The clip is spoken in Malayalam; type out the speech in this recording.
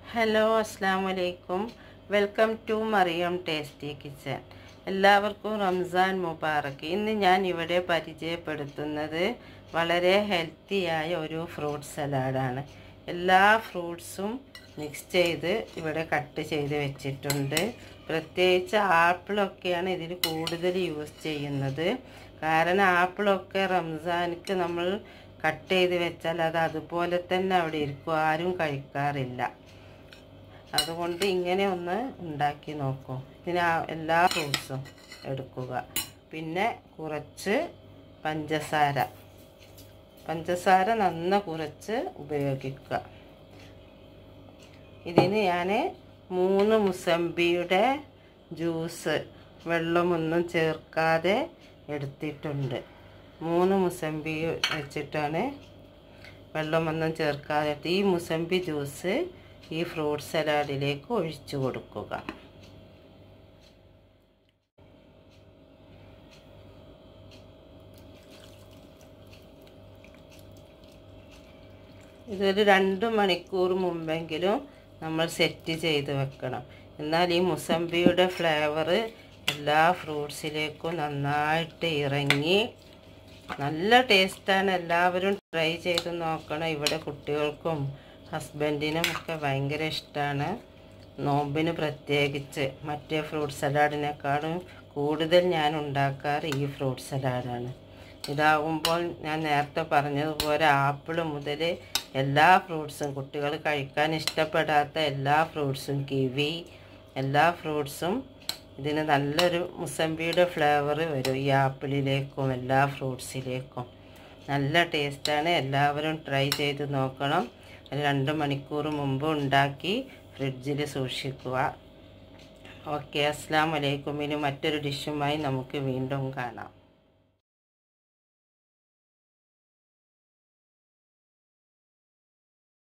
ഹലോ അസ്സാം വലൈക്കും. Welcome to Mariyam tasty kitchen. എല്ലാവർക്കും റംസാൻ മുബാറക്ക്. ഇന്ന് ഞാൻ ഇവിടെ പരിചയപ്പെടുത്തുന്നത് വളരെ ഹെൽത്തിയായ ഒരു ഫ്രൂട്ട് സലാഡാണ്. എല്ലാ ഫ്രൂട്ട്സും മിക്സ് ചെയ്ത് ഇവിടെ കട്ട് ചെയ്ത് വെച്ചിട്ടുണ്ട്. പ്രത്യേകിച്ച് ആപ്പിളൊക്കെയാണ് ഇതിൽ കൂടുതൽ യൂസ് ചെയ്യുന്നത്. കാരണം ആപ്പിളൊക്കെ റംസാനിക്ക് നമ്മൾ കട്ട് ചെയ്ത് വെച്ചാൽ അത് അതുപോലെ തന്നെ അവിടെ ഇരിക്കും, ആരും കഴിക്കാറില്ല. അതുകൊണ്ട് ഇങ്ങനെ ഒന്ന് ഉണ്ടാക്കി നോക്കൂ. ഇതിന് എല്ലാ ഫ്രൂട്ട്സും എടുക്കുക. പിന്നെ കുറച്ച് പഞ്ചസാര നന്ന കുറച്ച് ഉപയോഗിക്കുക. ഇതിന് ഞാൻ 3 മുസംബിയുടെ ജ്യൂസ് വെള്ളമൊന്നും ചേർക്കാതെ എടുത്തിട്ടുണ്ട്. 3 മുസംബി വെച്ചിട്ടാണ് വെള്ളമൊന്നും ചേർക്കാതെ. ഈ മുസംബി ജ്യൂസ് ഈ ഫ്രൂട്ട് സലാഡിലേക്ക് ഒഴിച്ചു കൊടുക്കുക. ഇതൊരു 2 മണിക്കൂർ മുമ്പെങ്കിലും നമ്മൾ സെറ്റ് ചെയ്ത് വെക്കണം. എന്നാൽ ഈ മുസംബിയുടെ ഫ്ലേവർ എല്ലാ ഫ്രൂട്ട്സിലേക്കും നന്നായിട്ട് ഇറങ്ങി നല്ല ടേസ്റ്റാണ്. എല്ലാവരും ട്രൈ ചെയ്ത് നോക്കണം. ഇവിടെ കുട്ടികൾക്കും ഹസ്ബൻഡിനും ഒക്കെ ഭയങ്കര ഇഷ്ടമാണ്. നോമ്പിന് പ്രത്യേകിച്ച് മറ്റേ ഫ്രൂട്ട് സലാഡിനേക്കാളും കൂടുതൽ ഞാൻ ഉണ്ടാക്കാറ് ഈ ഫ്രൂട്ട് സലാഡാണ്. ഇതാകുമ്പോൾ ഞാൻ നേരത്തെ പറഞ്ഞതുപോലെ ആപ്പിൾ മുതൽ എല്ലാ ഫ്രൂട്ട്സും, കുട്ടികൾ കഴിക്കാൻ ഇഷ്ടപ്പെടാത്ത എല്ലാ ഫ്രൂട്ട്സും, കിവി, എല്ലാ ഫ്രൂട്ട്സും ഇതിന് നല്ലൊരു മുസംബിയുടെ ഫ്ലേവർ വരും ഈ ആപ്പിളിലേക്കും എല്ലാ ഫ്രൂട്ട്സിലേക്കും. നല്ല ടേസ്റ്റാണ്. എല്ലാവരും ട്രൈ ചെയ്ത് നോക്കണം. 2 മണിക്കൂർ മുമ്പ് ഉണ്ടാക്കി ഫ്രിഡ്ജിൽ സൂക്ഷിക്കുക. ഓക്കെ, അസ്സലാമു അലൈക്കും. ഇനി മറ്റൊരു ഡിഷുമായി നമുക്ക് വീണ്ടും കാണാം.